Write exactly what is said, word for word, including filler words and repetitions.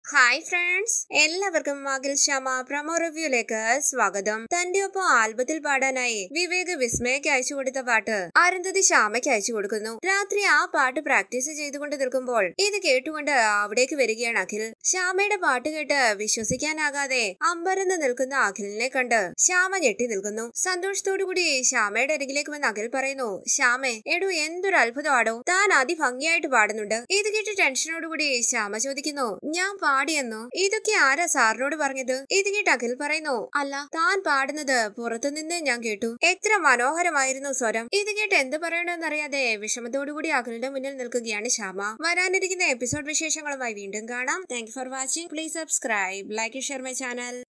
Hi friends, എല്ലാവർക്കും Akhil Shyama promo റിവ്യൂലേക്ക് സ്വാഗതം. തന്റെ ഒപ്പം ആൽബത്തിൽ പാടാനായി വിവേക് വിസ്മയക്ക് അയച്ചു കൊടുത്ത പാട്ട് അരുന്ധതി ശ്യാമയ്ക്ക് അയച്ചു കൊടുക്കുന്നു. രാത്രി ആ പാട്ട് പ്രാക്ടീസ് ചെയ്തുകൊണ്ട് നിൽക്കുമ്പോൾ ഇത് കേട്ടുകൊണ്ട് അവിടേക്ക് വരികയാണ് അഖിൽ. ശ്യാമയുടെ പാട്ട് കേട്ട് വിശ്വസിക്കാനാകാതെ അമ്പരന്ന് നിൽക്കുന്ന അഖിലിനെ കണ്ട് ശ്യാമ ഞെട്ടി നിൽക്കുന്നു. സന്തോഷത്തോടുകൂടി ശ്യാമയുടെ അരികിലേക്ക് വന്ന് അഖിൽ പറയുന്നു, ശ്യാമേ, എടോ എന്തൊരു അത്ഭുതമാടോ, താൻ അതിഭംഗിയായിട്ട് പാടുന്നുണ്ട്. ഇത് കേട്ട് ടെൻഷനോടുകൂടി ശ്യാമ ചോദിക്കുന്നു, ഞാൻ പാടിയെന്നോ? ഇതൊക്കെ ആരാ സാറിനോട് പറഞ്ഞത്? ഇത് കേട്ട് അഖിൽ പറയുന്നു, അല്ല, താൻ പാടുന്നത് പുറത്തുനിന്ന് ഞാൻ കേട്ടു. എത്ര മനോഹരമായിരുന്നു സ്വരം. ഇത് കേട്ട് എന്ത് പറയണമെന്നറിയാതെ വിഷമത്തോടുകൂടി അഖിലിന്റെ മുന്നിൽ നിൽക്കുകയാണ് ശ്യാമ. വരാനിരിക്കുന്ന എപ്പിസോഡ് വിശേഷങ്ങളുമായി വീണ്ടും കാണാം. Thank you for watching. Please subscribe, like, share my channel.